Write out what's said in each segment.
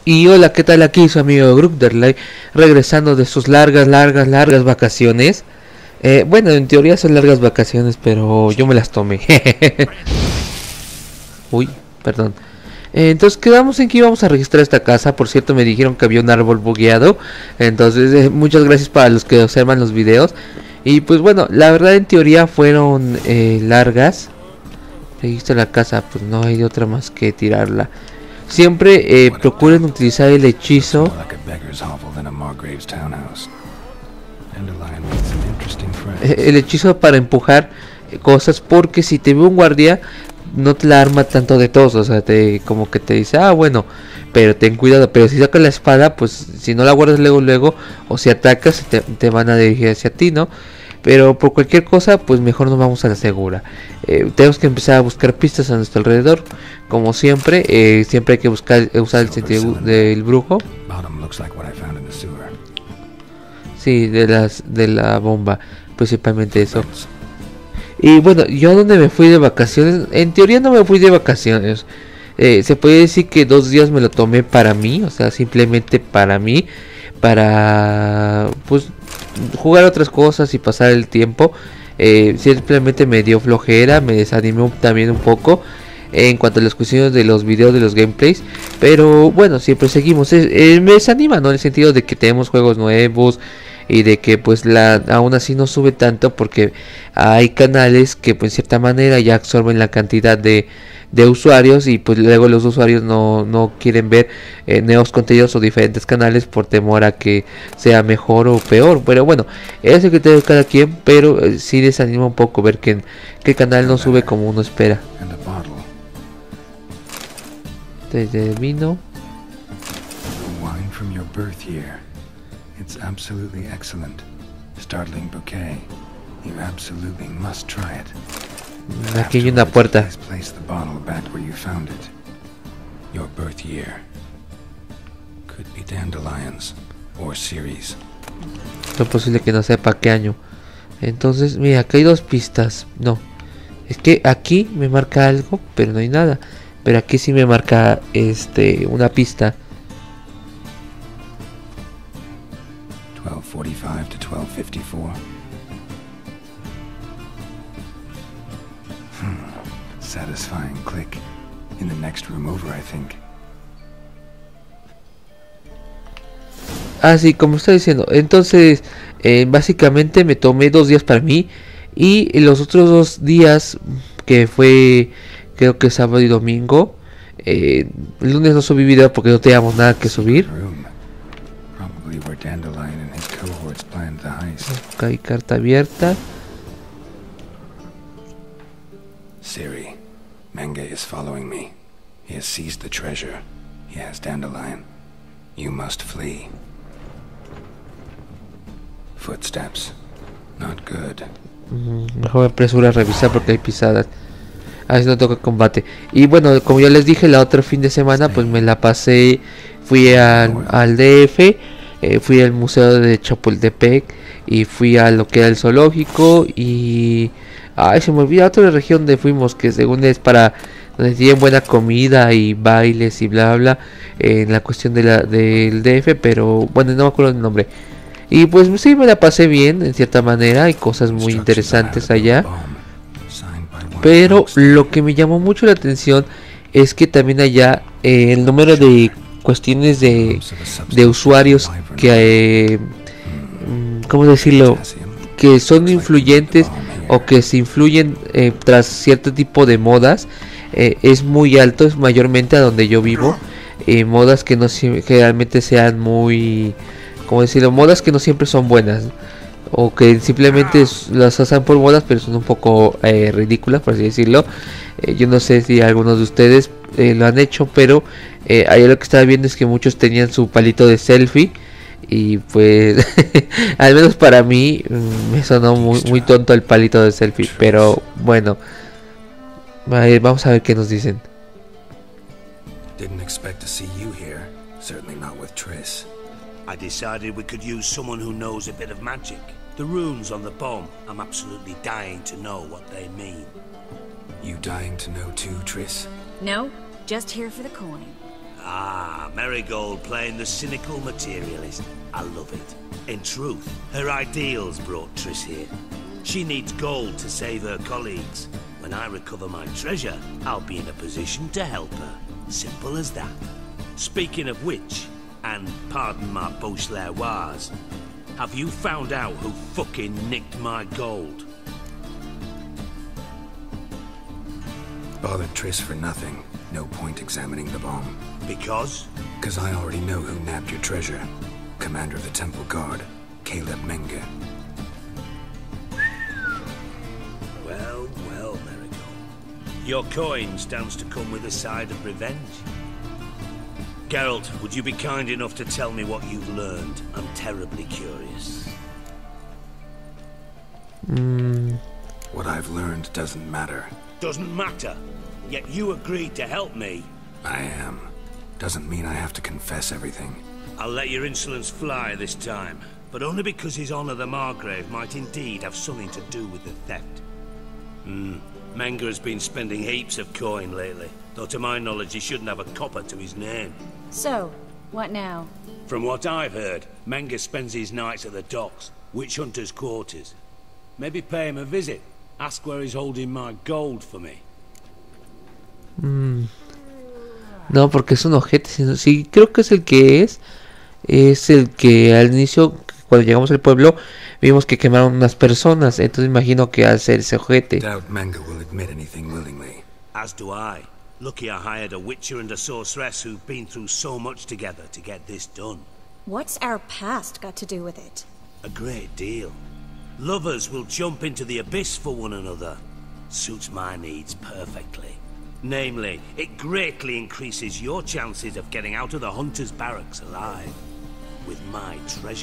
Y hola, ¿qué tal? Aquí su amigo Grugderley, regresando de sus largas vacaciones. Bueno, en teoría son largas vacaciones, pero yo me las tomé. Uy, perdón. Entonces quedamos en que íbamos a registrar esta casa. Por cierto, me dijeron que había un árbol bugueado. Entonces, muchas gracias para los que observan los videos. Y pues bueno, la verdad en teoría fueron largas. Registro la casa, pues no hay de otra más que tirarla. Siempre procuren utilizar el hechizo. El hechizo para empujar cosas, porque si te ve un guardia no te la arma tanto de todos, o sea, como que te dice, ah, bueno, pero ten cuidado. Pero si sacas la espada, pues si no la guardas luego, o si atacas, te van a dirigir hacia ti, ¿no? Pero por cualquier cosa, pues mejor nos vamos a la segura. Tenemos que empezar a buscar pistas a nuestro alrededor. Como siempre, siempre hay que usar el sentido del brujo. Sí, de la bomba, principalmente eso. Y bueno, yo donde me fui de vacaciones, en teoría no me fui de vacaciones. Se puede decir que 2 días me lo tomé para mí, o sea, simplemente para mí, para pues jugar otras cosas y pasar el tiempo. Simplemente me dio flojera, me desanimé también un poco en cuanto a las cuestiones de los videos, de los gameplays. Pero bueno, siempre seguimos. Me desanima, ¿no? En el sentido de que tenemos juegos nuevos y de que pues aún así no sube tanto, porque hay canales que pues en cierta manera ya absorben la cantidad de usuarios, y pues luego los usuarios no quieren ver nuevos contenidos o diferentes canales por temor a que sea mejor o peor. Pero bueno, es el criterio de cada quien, pero sí desanima un poco ver que el canal no sube como uno espera. Desde vino. It's absolutely excellent. Startling bouquet. You absolutely must try it. Aquí hay una puerta. Place the bottle back where you found it. Your birth year. Could be dandelions or Ceres. No es posible que no sepa qué año. Entonces, mira, acá hay 2 pistas. No, es que aquí me marca algo, pero no hay nada. Pero aquí sí me marca una pista. 12:45 to 12:54. Satisfying click. In the next room over, I think. Sí, como estoy diciendo. Entonces, básicamente me tomé 2 días para mí. Y los otros 2 días, que fue, creo que sábado y domingo. El lunes no subí video porque no teníamos nada que subir. Acá hay carta abierta. Siri, Menge is following me. He has seized the treasure. He has Dandelion. You must flee. Footsteps. Not good. Mejor me apresuro a revisar porque hay pisadas. A ver si no toca combate. Y bueno, como ya les dije, la otra fin de semana pues me la pasé. Fui al DF. Fui al museo de Chapultepec. Y fui a lo que era el zoológico. Y se me olvida otra región donde fuimos, que según es para donde tienen buena comida y bailes y bla bla, en la cuestión del DF. Pero bueno, no me acuerdo el nombre. Y pues sí, me la pasé bien en cierta manera. Hay cosas muy interesantes allá. Pero lo que me llamó mucho la atención es que también allá el número de cuestiones de usuarios que ¿cómo decirlo? Que son influyentes o que se influyen tras cierto tipo de modas, es muy alto, es mayormente a donde yo vivo. Modas que no generalmente sean muy, ¿cómo decirlo? Modas que no siempre son buenas, o que simplemente las hacen por modas, pero son un poco ridículas, por así decirlo. Yo no sé si algunos de ustedes lo han hecho, pero ahí lo que estaba viendo es que muchos tenían su palito de selfie. Y pues al menos para mí me sonó muy tonto el palito de selfie. Pero bueno, vamos a ver qué nos dicen. Didn't expect to see you here. Certainly not with Triss. I decided we could use someone who knows a bit of magic. The runes on the bomb, I'm absolutely dying to know what they mean. You dying to know too, Triss? No, just here for the coin. Ah, Marigold playing the cynical materialist. I love it. In truth, her ideals brought Triss here. She needs gold to save her colleagues. When I recover my treasure, I'll be in a position to help her. Simple as that. Speaking of which, and pardon my Beauclervoise, have you found out who fucking nicked my gold? Bothered Triss for nothing. No point examining the bomb. Because? Because I already know who nabbed your treasure. Commander of the Temple Guard, Caleb Menge. Well, Marigold. Your coin stands to come with a side of revenge. Geralt, would you be kind enough to tell me what you've learned? I'm terribly curious. What I've learned doesn't matter. Doesn't matter. Yet you agreed to help me. I am. Doesn't mean I have to confess everything. I'll let your insolence fly this time, but only because His Honor the Margrave might indeed have something to do with the theft. Menge has been spending heaps of coin lately, though to my knowledge he shouldn't have a copper to his name. So, what now? From what I've heard, Menge spends his nights at the docks, witch hunter's quarters. Maybe pay him a visit. Ask where he's holding my gold for me. No, porque es un ojete. Sí, creo que es el que es el que al inicio, cuando llegamos al pueblo, vimos que quemaron unas personas. Entonces imagino que al ser ese ojete. Doubt Menge will admit anything willingly. As do I. Lucky I hired a witcher and a sorceress who've been through so much together to get this done. What's our past got to do with it? A great deal. Lovers will jump into the abyss for one another. Suits my needs perfectly. Namely, it greatly increases your chances of getting out of the hunter's barracks alive. With my treasure.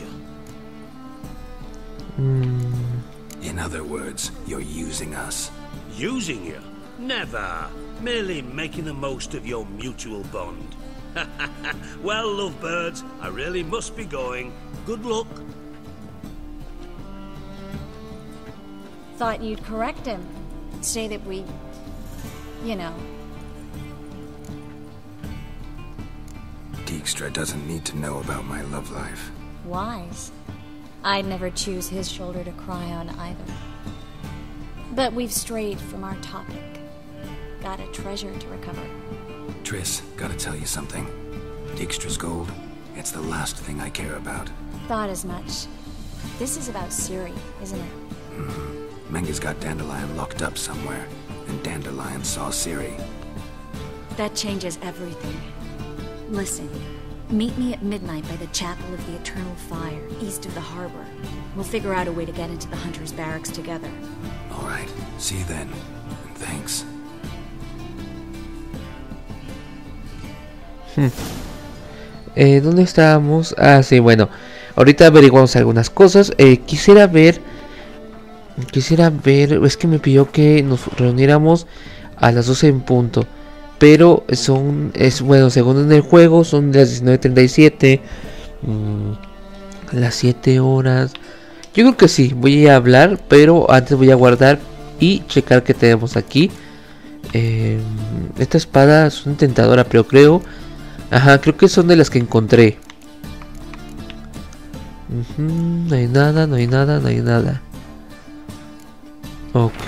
In other words, you're using us. Using you? Never. Merely making the most of your mutual bond. Well, lovebirds, I really must be going. Good luck. Thought you'd correct him. Say that we... you know. Dijkstra doesn't need to know about my love life. Wise. I'd never choose his shoulder to cry on either. But we've strayed from our topic. Got a treasure to recover. Triss, gotta tell you something. Dijkstra's gold, it's the last thing I care about. Thought as much. This is about Ciri, isn't it? Menge's got Dandelion locked up somewhere, and Dandelion saw Ciri. That changes everything. Listen, meet me at midnight by the Chapel of the Eternal Fire, east of the harbor. We'll figure out a way to get into the Hunter's Barracks together. All right, see you then, and thanks. ¿Dónde estábamos? Ah, sí, bueno. Ahorita averiguamos algunas cosas. Quisiera ver... Es que me pidió que nos reuniéramos a las 12 en punto. Pero bueno, según en el juego, son las 19:37. Las 7 horas. Yo creo que sí, voy a hablar. Pero antes voy a guardar y checar qué tenemos aquí. Esta espada es una tentadora, pero creo... Ajá, creo que son de las que encontré. No hay nada, no hay nada, no hay nada. Ok.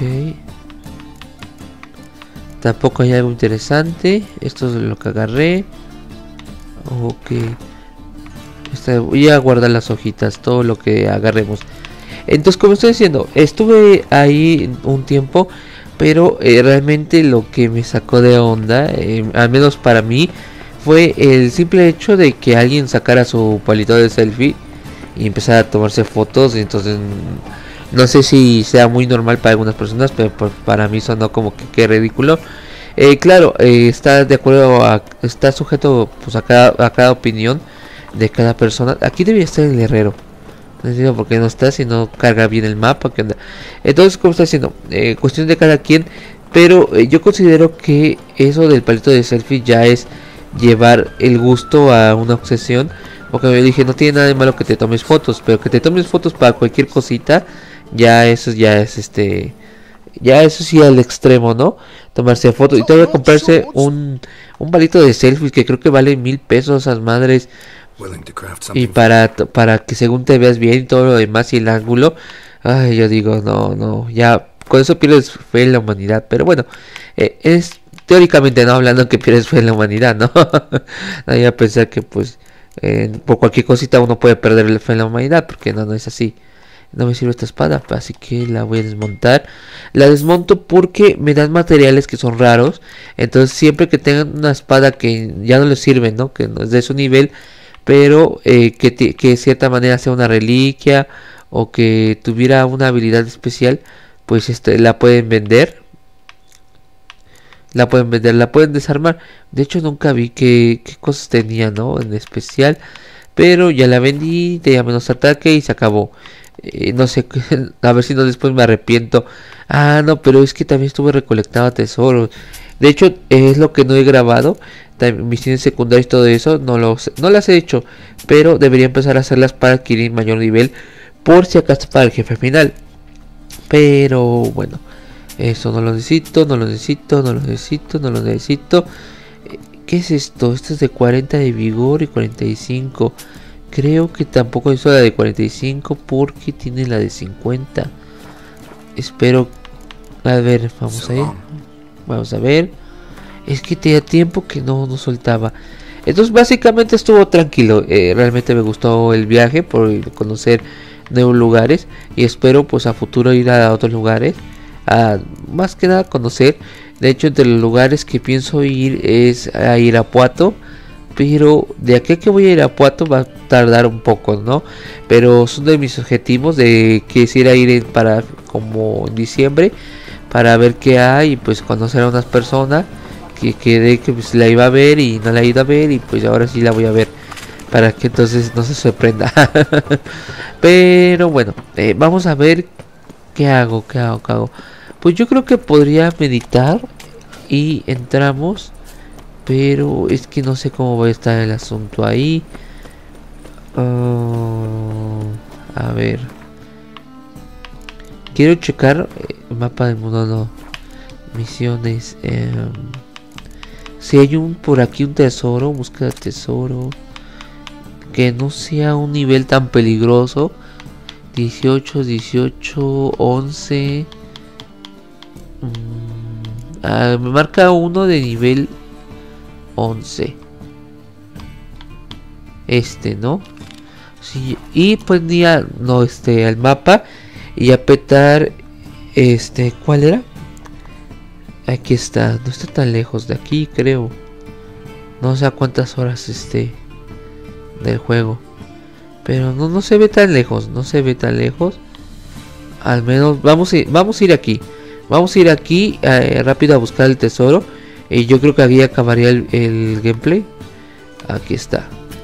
Tampoco hay algo interesante. Esto es lo que agarré. Ok. Voy a guardar las hojitas, todo lo que agarremos. Entonces, como estoy diciendo, estuve ahí un tiempo. Pero realmente lo que me sacó de onda, al menos para mí, fue el simple hecho de que alguien sacara su palito de selfie y empezara a tomarse fotos. Y entonces no sé si sea muy normal para algunas personas, pero para mí sonó como que ridículo. Claro, está de acuerdo está sujeto pues a cada opinión de cada persona. Aquí debía estar el herrero. No entiendo por qué no está, si no carga bien el mapa. Entonces, como está diciendo, cuestión de cada quien. Pero yo considero que eso del palito de selfie ya es llevar el gusto a una obsesión. Porque me dije, no tiene nada de malo que te tomes fotos, pero que te tomes fotos para cualquier cosita, ya eso es ya eso sí al extremo, ¿no? Tomarse fotos y todavía comprarse un un palito de selfies que creo que vale 1000 pesos esas madres. Y para que según te veas bien y todo lo demás y el ángulo, ay, yo digo, no, ya con eso pierdes fe en la humanidad. Pero bueno, es teóricamente no hablando que pierdes fe en la humanidad, ¿no? Nadie va a pensar que pues por cualquier cosita uno puede perder la fe en la humanidad, porque no es así. No me sirve esta espada, así que la voy a desmontar. La desmonto porque me dan materiales que son raros. Entonces siempre que tengan una espada que ya no les sirve, ¿no? Que no es de su nivel, pero que de cierta manera sea una reliquia o que tuviera una habilidad especial, pues la pueden vender. La pueden desarmar. De hecho nunca vi qué cosas tenía, ¿no? En especial. Pero ya la vendí, tenía menos ataque y se acabó. No sé, a ver si no después me arrepiento. Ah, no, pero es que también estuve recolectando tesoros. De hecho, es lo que no he grabado. Misiones secundarias y todo eso, no las he hecho. Pero debería empezar a hacerlas para adquirir mayor nivel. Por si acaso para el jefe final. Pero bueno, eso no lo necesito. ¿Qué es esto? Esto es de 40 de vigor y 45. Creo que tampoco es la de 45 porque tiene la de 50. Espero. A ver, vamos a ver. Es que tenía tiempo que no soltaba. Entonces básicamente estuvo tranquilo. Realmente me gustó el viaje por conocer nuevos lugares. Y espero pues a futuro ir a otros lugares. Más que nada conocer. De hecho entre los lugares que pienso ir es a Irapuato. Pero de aquí a que voy a Irapuato va a tardar un poco, ¿no? Pero son de mis objetivos de quisiera ir para como en diciembre. Para ver qué hay y pues conocer a unas personas que pues la iba a ver y no la he ido a ver. Y pues ahora sí la voy a ver. Para que entonces no se sorprenda. Pero bueno, vamos a ver qué hago. Pues yo creo que podría meditar y entramos. Pero es que no sé cómo va a estar el asunto ahí. A ver. Quiero checar el mapa del mundo, no. Misiones. Si hay por aquí un tesoro, búsqueda de tesoro. Que no sea un nivel tan peligroso. 18, 11. Me marca uno de nivel 11. ¿No? Sí, y ponía al mapa y apretar ¿cuál era? Aquí está, no está tan lejos de aquí, creo. No sé a cuántas horas del juego. Pero no se ve tan lejos, Al menos vamos a ir aquí. Vamos a ir aquí rápido a buscar el tesoro. Y yo creo que aquí acabaría el gameplay. Aquí está.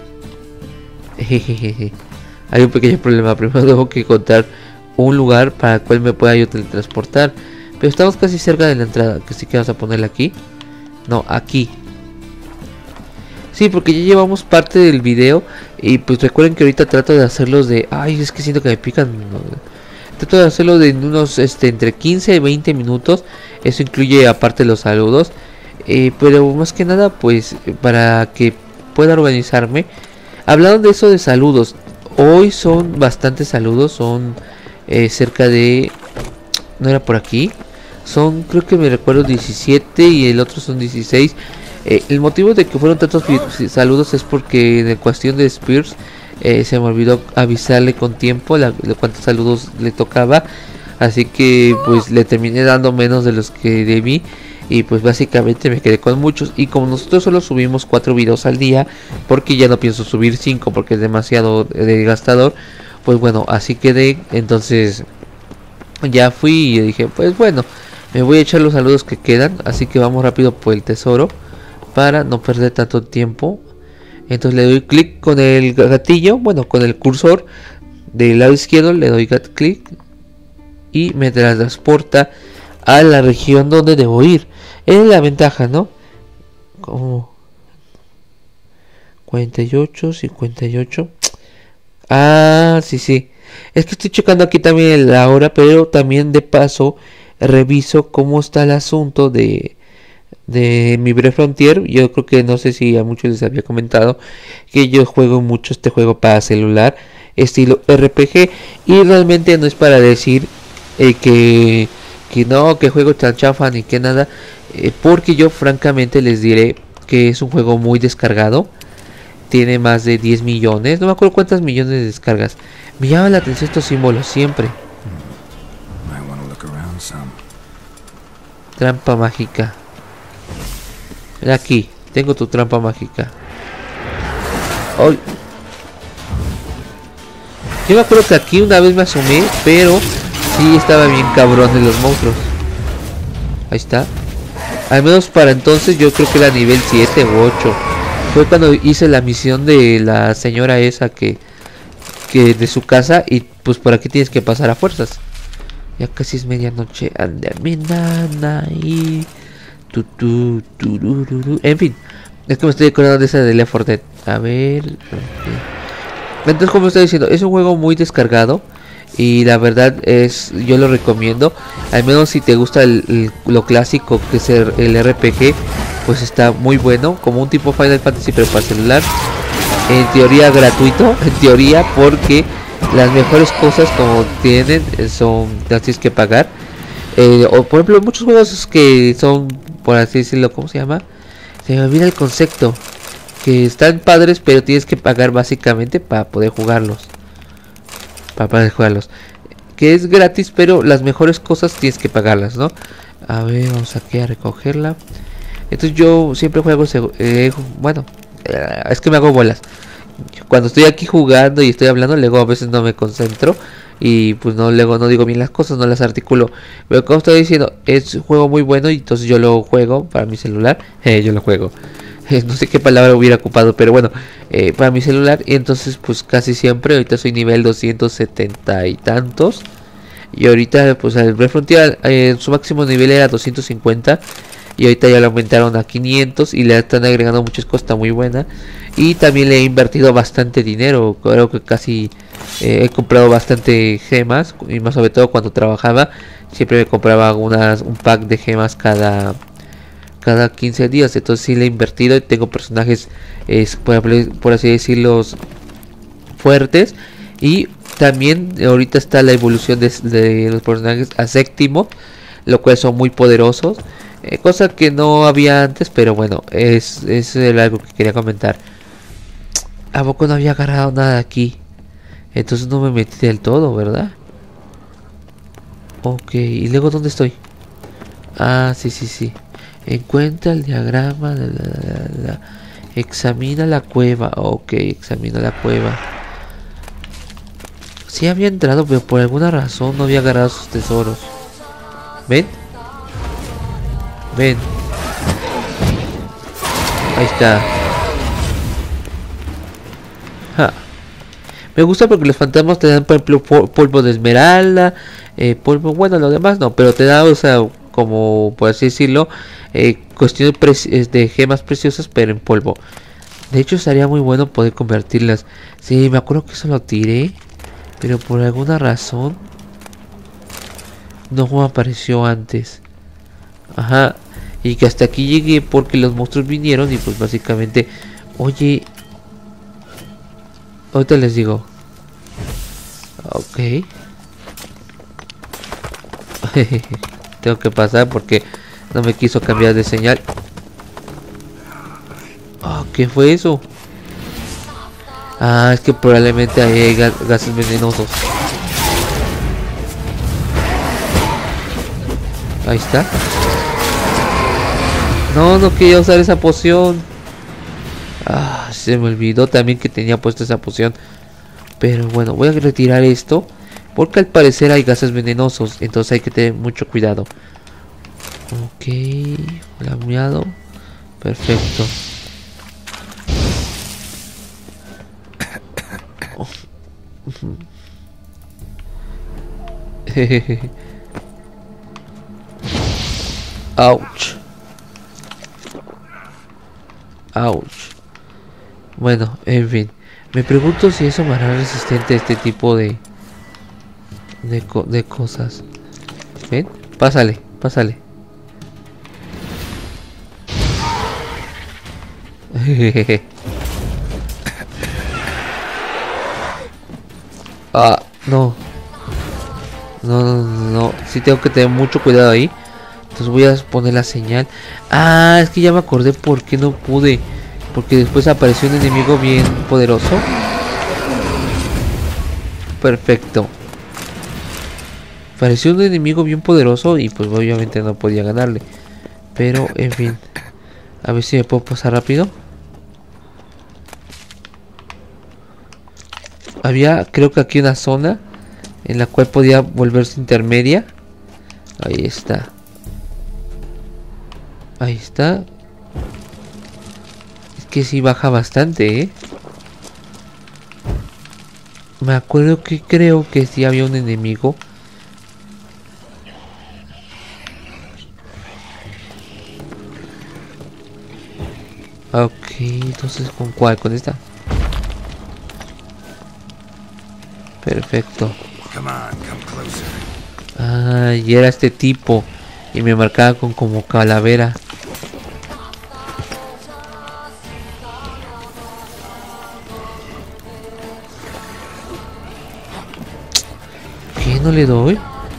Hay un pequeño problema. Primero tengo que encontrar un lugar para el cual me pueda yo teletransportar. Pero estamos casi cerca de la entrada. Que sí que vamos a ponerla aquí. No, aquí. Sí, porque ya llevamos parte del video. Y pues recuerden que ahorita trato de hacerlos de... Ay, es que siento que me pican. Trato de hacerlo de unos entre 15 y 20 minutos. Eso incluye aparte los saludos. Pero más que nada pues para que pueda organizarme. Hablando de eso de saludos, hoy son bastantes saludos. Son cerca de... No era por aquí. Son, creo que me recuerdo 17 y el otro son 16. El motivo de que fueron tantos saludos es porque en cuestión de Spears se me olvidó avisarle con tiempo de cuántos saludos le tocaba. Así que pues le terminé dando menos de los que debí. Y pues básicamente me quedé con muchos. Y como nosotros solo subimos 4 videos al día, porque ya no pienso subir 5 porque es demasiado desgastador, pues bueno, así quedé. Entonces ya fui y dije, pues bueno, me voy a echar los saludos que quedan. Así que vamos rápido por el tesoro para no perder tanto tiempo. Entonces le doy clic con el gatillo, bueno, con el cursor del lado izquierdo, le doy clic y me transporta a la región donde debo ir. Es la ventaja, ¿no? Como 48, 58. Ah, sí. Es que estoy checando aquí también la hora, pero también de paso reviso cómo está el asunto de de mi Brave Frontier. Yo creo que no sé si a muchos les había comentado que yo juego mucho este juego para celular, estilo RPG, y realmente no es para decir que no, que juego tan chafa ni que nada, porque yo francamente les diré que es un juego muy descargado. Tiene más de 10 millones, no me acuerdo cuántas millones de descargas. Me llama la atención estos símbolos siempre. Trampa mágica. Aquí, tengo tu trampa mágica. ¡Ay! Yo me acuerdo que aquí una vez me asomé, pero sí estaba bien cabrón de los monstruos. Ahí está. Al menos para entonces yo creo que era nivel 7 u 8. Fue cuando hice la misión de la señora esa que de su casa, y pues por aquí tienes que pasar a fuerzas. Ya casi es medianoche. Anda mi nana y en fin, es que me estoy acordando de esa de Left 4 Dead. A ver, okay. Entonces, como estoy diciendo, es un juego muy descargado y la verdad es, yo lo recomiendo. Al menos si te gusta lo clásico que es el RPG, pues está muy bueno, como un tipo Final Fantasy pero para celular. En teoría gratuito, en teoría, porque las mejores cosas como tienen son, las tienes que pagar. O por ejemplo muchos juegos que son, por así decirlo, ¿cómo se llama? Se me olvida el concepto. Que están padres pero tienes que pagar básicamente para poder jugarlos. Que es gratis pero las mejores cosas tienes que pagarlas, ¿no? A ver, vamos aquí a recogerla. Entonces yo siempre juego bueno, es que me hago bolas. Cuando estoy aquí jugando y estoy hablando, luego a veces no me concentro y pues luego no digo bien las cosas, no las articulo. Pero como estoy diciendo, es un juego muy bueno y entonces yo lo juego para mi celular. Yo lo juego. No sé qué palabra hubiera ocupado, pero bueno, para mi celular. Y entonces pues casi siempre, ahorita soy nivel 270 y tantos. Y ahorita pues el Brave Frontier su máximo nivel era 250. Y ahorita ya lo aumentaron a 500 y le están agregando muchas cosas, está muy buena. Y también le he invertido bastante dinero, creo que casi he comprado bastante gemas. Y más sobre todo cuando trabajaba, siempre me compraba un pack de gemas cada 15 días. Entonces sí le he invertido y tengo personajes, por así decirlo, fuertes. Y también ahorita está la evolución de los personajes a séptimo, lo cual son muy poderosos. Cosa que no había antes, pero bueno, es algo que quería comentar. ¿A poco no había agarrado nada aquí? Entonces no me metí del todo, ¿verdad? Ok, ¿y luego dónde estoy? Ah, sí. Encuentra el diagrama de examina la cueva. Ok, examina la cueva. Sí había entrado, pero por alguna razón no había agarrado sus tesoros. ¿Ven? Ven. Ahí está. Me gusta porque los fantasmas te dan, por ejemplo, polvo de esmeralda, polvo, bueno, lo demás no, pero te da, o sea, como por así decirlo, cuestiones de gemas preciosas, pero en polvo. De hecho, estaría muy bueno poder convertirlas. Sí, me acuerdo que eso lo tiré, pero por alguna razón no me apareció antes. Ajá. Y que hasta aquí llegué porque los monstruos vinieron y pues básicamente... Oye... Ahorita les digo. Ok. Tengo que pasar porque no me quiso cambiar de señal. Oh, ¿qué fue eso? Ah, es que probablemente ahí hay gases venenosos. Ahí está. No quería usar esa poción. Ah, se me olvidó también que tenía puesta esa poción. Pero bueno, voy a retirar esto porque al parecer hay gases venenosos, entonces hay que tener mucho cuidado. Ok, flameado. Perfecto. Ouch. Ouch. Bueno, en fin. Me pregunto si eso me hará resistente a este tipo de cosas. ¿Ven? Pásale. Ah, no. No. Sí tengo que tener mucho cuidado ahí. Entonces voy a poner la señal. Ah, es que ya me acordé por qué no pude. Porque después apareció un enemigo bien poderoso. Perfecto. Apareció un enemigo bien poderoso y pues obviamente no podía ganarle. Pero en fin. A ver si me puedo pasar rápido. Había, creo que aquí una zona en la cual podía volverse intermedia. Ahí está. Ahí está. Es que sí baja bastante, ¿eh? Me acuerdo que creo que sí había un enemigo. Ok, entonces ¿con cuál? ¿Con esta? Perfecto. Ah, y era este tipo. Y me marcaba con como calavera. ¿Qué? ¿No le doy?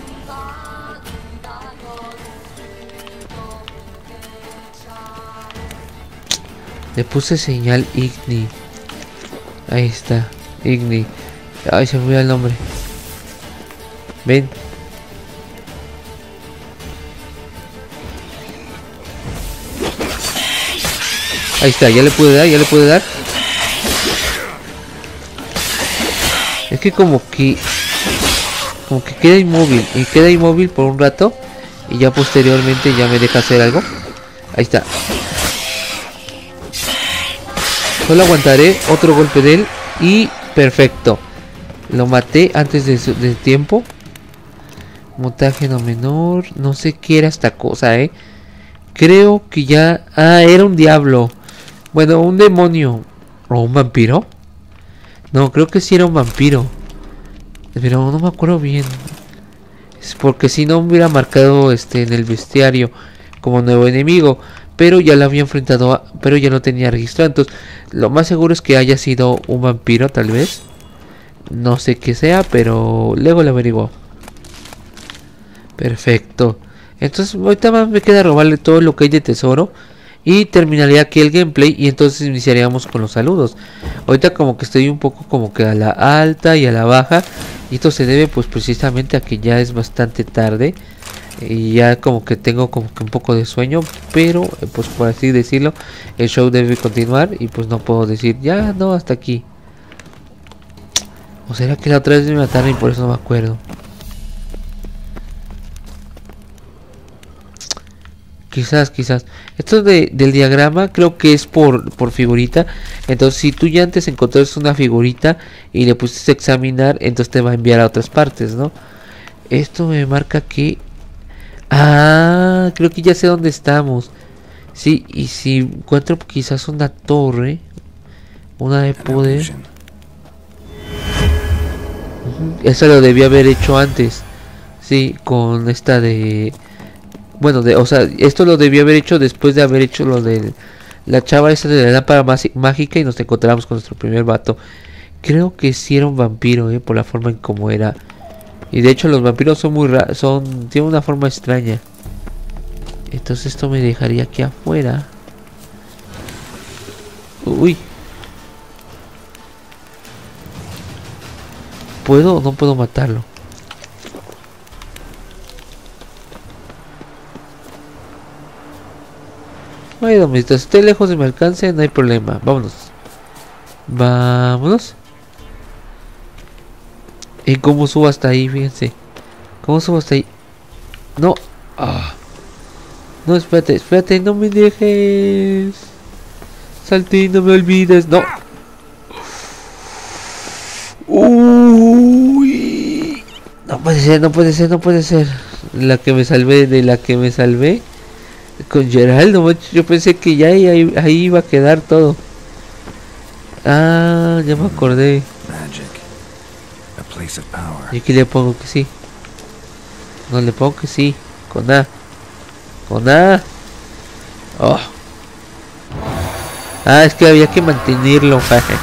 Le puse señal Igni. Ahí está, Igni. Ay, se me olvidó el nombre. Ven. Ahí está, ya le pude dar. Es que como que queda inmóvil. Y queda inmóvil por un rato. Y ya posteriormente ya me deja hacer algo. Ahí está. Solo aguantaré otro golpe de él. Y perfecto. Lo maté antes de tiempo. Mutágeno menor. No sé qué era esta cosa, Creo que ya... Ah, era un diablo. Bueno, un demonio. ¿O un vampiro? No, creo que sí era un vampiro. Pero no me acuerdo bien. Es porque si no me hubiera marcado en el bestiario como nuevo enemigo. Pero ya lo había enfrentado, pero ya no tenía registrado. Entonces, lo más seguro es que haya sido un vampiro, tal vez. No sé qué sea, pero luego lo averiguo. Perfecto. Entonces, ahorita más me queda robarle todo lo que hay de tesoro. Y terminaría aquí el gameplay. Y entonces iniciaríamos con los saludos. Ahorita como que estoy un poco como que a la alta y a la baja. Y esto se debe pues precisamente a que ya es bastante tarde. Y ya como que tengo como que un poco de sueño. Pero pues por así decirlo, el show debe continuar. Y pues no puedo decir ya no, hasta aquí. ¿O será que la otra vez me mataron y por eso no me acuerdo? Quizás. Esto del diagrama creo que es por figurita. Entonces si tú ya antes encontraste una figurita y le pusiste a examinar, entonces te va a enviar a otras partes, ¿no? Esto me marca que... Ah, creo que ya sé dónde estamos. Sí, y si encuentro quizás una torre, una de poder... Eso lo debía haber hecho antes. Sí, con esta de... Bueno, o sea, esto lo debía haber hecho después de haber hecho lo de la chava esa de la lámpara mágica y nos encontramos con nuestro primer vato. Creo que sí era un vampiro, por la forma en cómo era. Y de hecho los vampiros son muy raros, tienen una forma extraña. Entonces esto me dejaría aquí afuera. Uy. ¿Puedo o no puedo matarlo? Bueno, mientras esté lejos de mi alcance, no hay problema. Vámonos. ¿Y cómo subo hasta ahí? Fíjense. ¿Cómo subo hasta ahí? No. No, espérate, no me dejes. Salte, no me olvides. No. Uy. No puede ser. De la que me salvé. Con Geraldo, yo pensé que ya ahí iba a quedar todo. Ah, ya me acordé. Y aquí le pongo que sí. No, le pongo que sí. Con A. Oh. Ah, es que había que mantenerlo.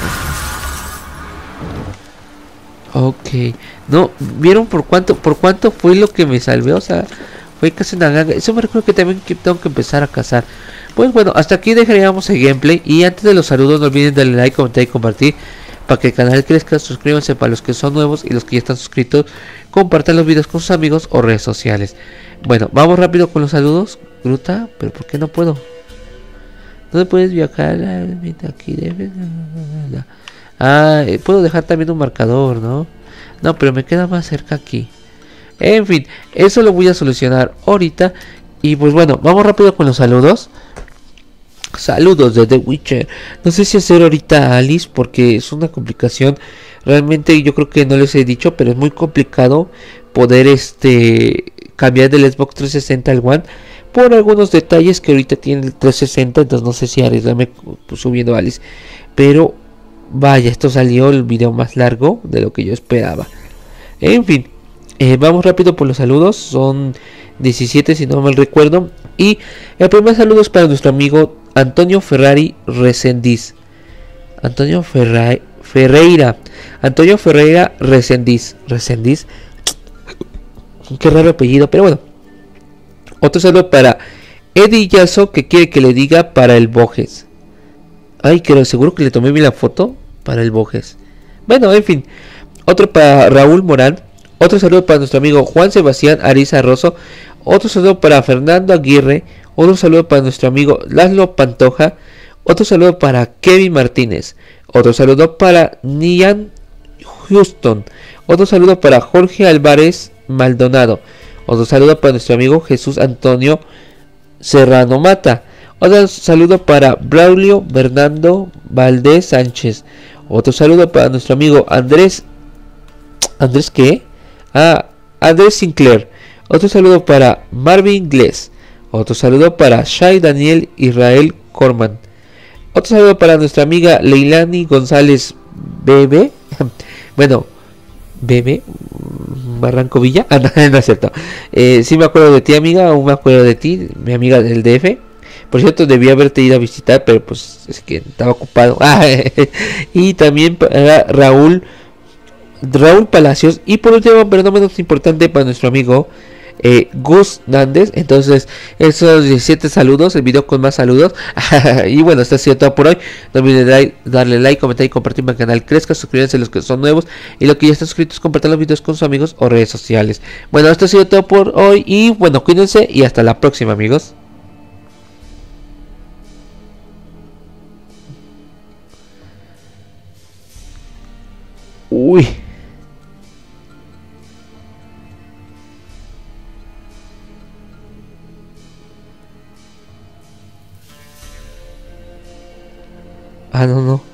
Ok. No, ¿vieron por cuánto fue lo que me salvé? O sea, fue casi una ganga. Eso me recuerdo que también tengo que empezar a cazar. Pues bueno, hasta aquí dejaríamos el gameplay. Y antes de los saludos, no olviden darle like, comentar y compartir para que el canal crezca. Suscríbanse para los que son nuevos y los que ya están suscritos. Compartan los videos con sus amigos o redes sociales. Bueno, vamos rápido con los saludos. Gruta, pero ¿por qué no puedo? ¿Dónde puedes viajar? Aquí debes. Ah, puedo dejar también un marcador, ¿no? No, pero me queda más cerca aquí. En fin, eso lo voy a solucionar ahorita. Y pues bueno, vamos rápido con los saludos. Saludos de The Witcher. No sé si hacer ahorita a Alice porque es una complicación. Realmente yo creo que no les he dicho, pero es muy complicado poder cambiar del Xbox 360 al One por algunos detalles que ahorita tiene el 360. Entonces no sé si arriesgarme subiendo a Alice. Pero vaya, esto salió el video más largo de lo que yo esperaba. En fin, vamos rápido por los saludos. Son 17 si no mal recuerdo. Y el primer saludo es para nuestro amigo Antonio Ferrari Resendiz. Antonio Ferreira Resendiz. Qué raro apellido, pero bueno. Otro saludo para Eddie Yasso, que quiere que le diga para el Bojes. Ay, que seguro que le tomé bien la foto para el Bojes. Bueno, en fin. Otro para Raúl Morán. Otro saludo para nuestro amigo Juan Sebastián Ariza Rosso. Otro saludo para Fernando Aguirre. Otro saludo para nuestro amigo Laszlo Pantoja. Otro saludo para Kevin Martínez. Otro saludo para Nian Houston. Otro saludo para Jorge Álvarez Maldonado. Otro saludo para nuestro amigo Jesús Antonio Serrano Mata. Otro saludo para Braulio Bernardo Valdés Sánchez. Otro saludo para nuestro amigo Andrés. ¿Andrés qué? Andrés Sinclair. Otro saludo para Marvin Gless. Otro saludo para Shai Daniel Israel Corman. Otro saludo para nuestra amiga Leilani González Bebe. Bueno, Bebe Barranco Villa. No es cierto. Sí me acuerdo de ti, amiga. Aún me acuerdo de ti, mi amiga del DF. Por cierto, debí haberte ido a visitar, pero pues es que estaba ocupado. Y también para Raúl Palacios. Y por último, pero no menos importante, para nuestro amigo Gus Nández. Entonces, esos 17 saludos, el video con más saludos. Y bueno, esto ha sido todo por hoy. No olviden darle like, comentar y compartir para que el canal crezca. Suscríbanse los que son nuevos. Y los que ya están suscritos, compartan los videos con sus amigos o redes sociales. Bueno, esto ha sido todo por hoy. Y bueno, cuídense y hasta la próxima, amigos. Uy. No.